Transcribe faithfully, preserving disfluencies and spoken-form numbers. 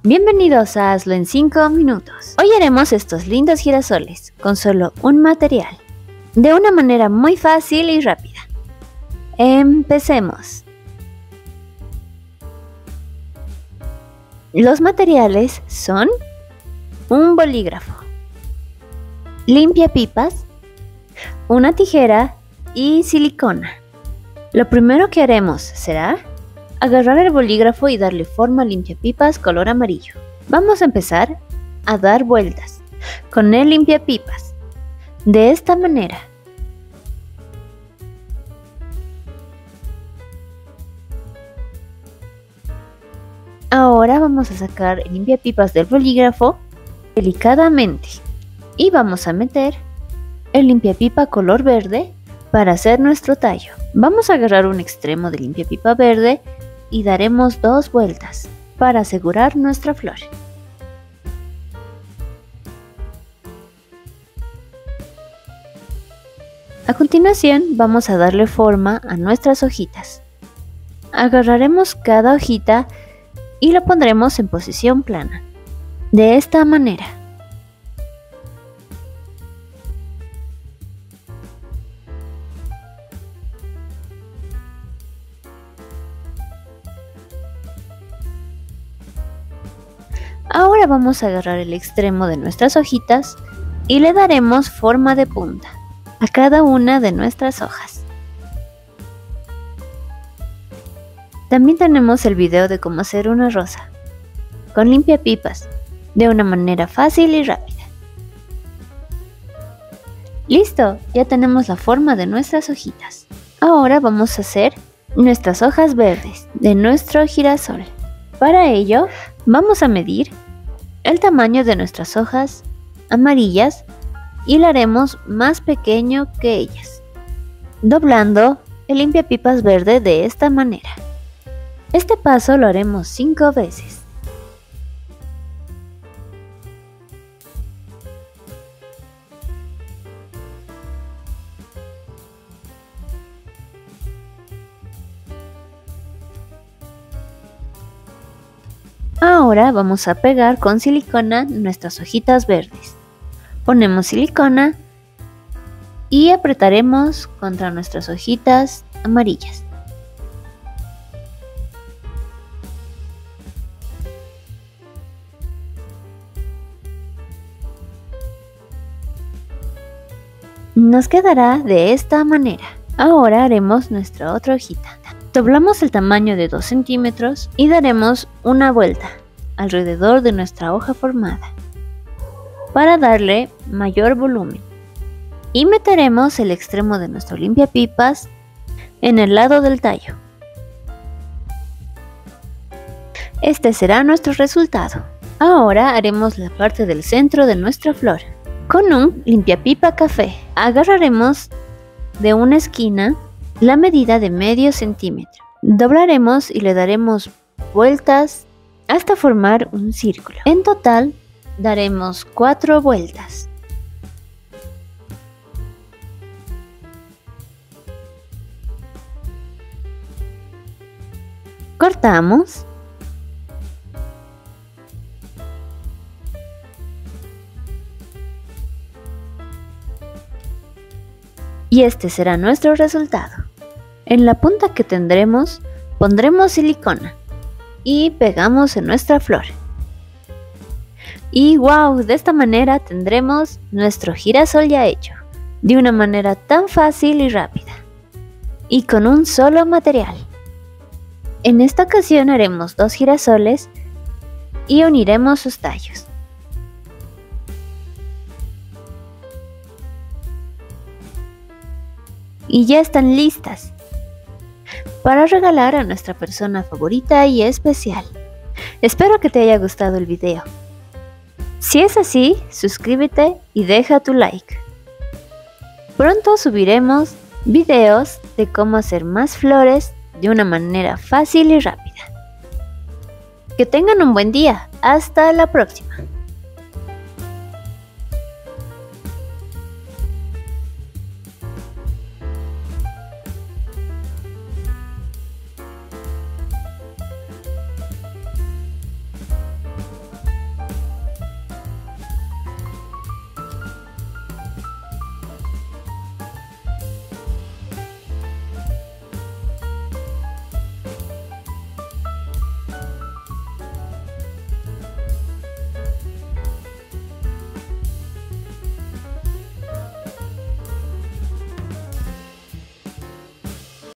Bienvenidos a Hazlo en cinco minutos. Hoy haremos estos lindos girasoles con solo un material, de una manera muy fácil y rápida. Empecemos. Los materiales son un bolígrafo, limpiapipas, una tijera y silicona. Lo primero que haremos será agarrar el bolígrafo y darle forma a limpiapipas color amarillo. Vamos a empezar a dar vueltas con el limpiapipas de esta manera. Ahora vamos a sacar el limpiapipas del bolígrafo delicadamente y vamos a meter el limpiapipa color verde para hacer nuestro tallo. Vamos a agarrar un extremo de limpiapipa verde y daremos dos vueltas para asegurar nuestra flor. A continuación vamos a darle forma a nuestras hojitas. Agarraremos cada hojita y la pondremos en posición plana, de esta manera. Ahora vamos a agarrar el extremo de nuestras hojitas y le daremos forma de punta a cada una de nuestras hojas. También tenemos el video de cómo hacer una rosa con limpiapipas de una manera fácil y rápida. ¡Listo! Ya tenemos la forma de nuestras hojitas. Ahora vamos a hacer nuestras hojas verdes de nuestro girasol. Para ello, vamos a medir el tamaño de nuestras hojas amarillas y lo haremos más pequeño que ellas, doblando el limpiapipas verde de esta manera. Este paso lo haremos cinco veces. Ahora vamos a pegar con silicona nuestras hojitas verdes. Ponemos silicona y apretaremos contra nuestras hojitas amarillas. Nos quedará de esta manera. Ahora haremos nuestra otra hojita. Doblamos el tamaño de dos centímetros y daremos una vuelta alrededor de nuestra hoja formada para darle mayor volumen. Y meteremos el extremo de nuestro limpiapipas en el lado del tallo. Este será nuestro resultado. Ahora haremos la parte del centro de nuestra flor. Con un limpiapipa café agarraremos de una esquina la medida de medio centímetro. Doblaremos y le daremos vueltas hasta formar un círculo. En total daremos cuatro vueltas. Cortamos. Y este será nuestro resultado. En la punta que tendremos, pondremos silicona y pegamos en nuestra flor. Y wow, de esta manera tendremos nuestro girasol ya hecho, de una manera tan fácil y rápida, y con un solo material. En esta ocasión haremos dos girasoles y uniremos sus tallos. Y ya están listas para regalar a nuestra persona favorita y especial. Espero que te haya gustado el video. Si es así, suscríbete y deja tu like. Pronto subiremos videos de cómo hacer más flores de una manera fácil y rápida. Que tengan un buen día. Hasta la próxima.